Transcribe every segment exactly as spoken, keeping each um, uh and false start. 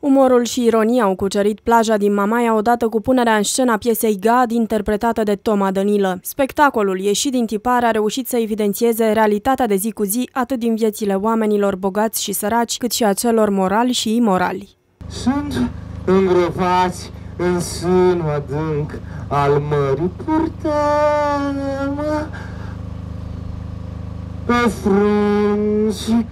Umorul și ironia au cucerit plaja din Mamaia odată cu punerea în scenă a piesei Gad, interpretată de Toma Dănilă. Spectacolul, ieșit din tipar, a reușit să evidențieze realitatea de zi cu zi, atât din viețile oamenilor bogați și săraci, cât și a celor morali și imorali. Sunt îngropați în sânul adânc al mării, purtăm pe frunzi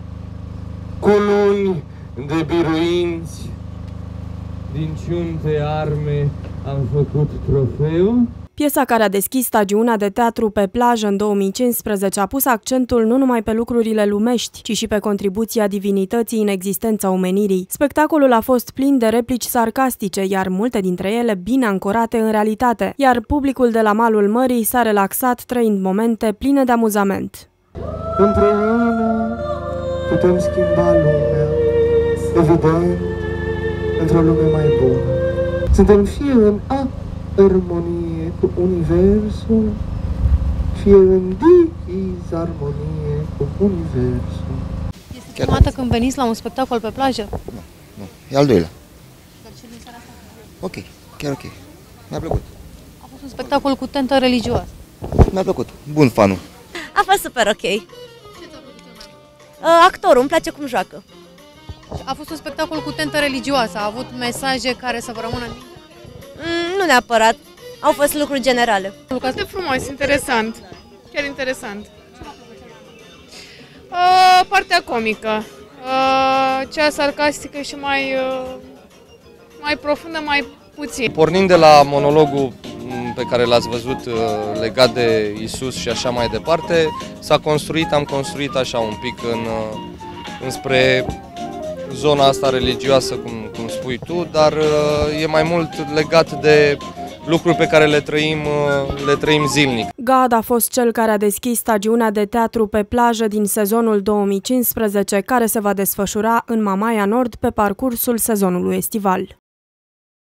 coluni de biruinți. Din ciunte arme am făcut trofeu. Piesa care a deschis stagiunea de teatru pe plajă în două mii cincisprezece a pus accentul nu numai pe lucrurile lumești, ci și pe contribuția divinității în existența omenirii. Spectacolul a fost plin de replici sarcastice, iar multe dintre ele bine ancorate în realitate, iar publicul de la malul mării s-a relaxat trăind momente pline de amuzament. Împreună putem schimba lumea, evident, într-o lume mai bună. Suntem fie în armonie cu Universul, fie în disarmonie cu Universul. Este prima dată când veniți la un spectacol pe plajă? Nu, nu, e al doilea. Ok, chiar ok. Mi-a plăcut. A fost un spectacol cu tentă religioasă. Mi-a plăcut. Bun fanul. A fost super ok. Uh, actorul, îmi place cum joacă. A fost un spectacol cu tentă religioasă. A avut mesaje care să vă rămână în minte? Mm, nu neapărat. Au fost lucruri generale. Foarte frumos, interesant. Chiar interesant. Uh, partea comică. Uh, cea sarcastică și mai, uh, mai profundă, mai puțin. Pornind de la monologul pe care l-ați văzut legat de Isus și așa mai departe, s-a construit, am construit așa un pic în, înspre zona asta religioasă, cum, cum spui tu, dar e mai mult legat de lucruri pe care le trăim, le trăim zilnic. Gad a fost cel care a deschis stagiunea de teatru pe plajă din sezonul două mii cincisprezece, care se va desfășura în Mamaia Nord pe parcursul sezonului estival.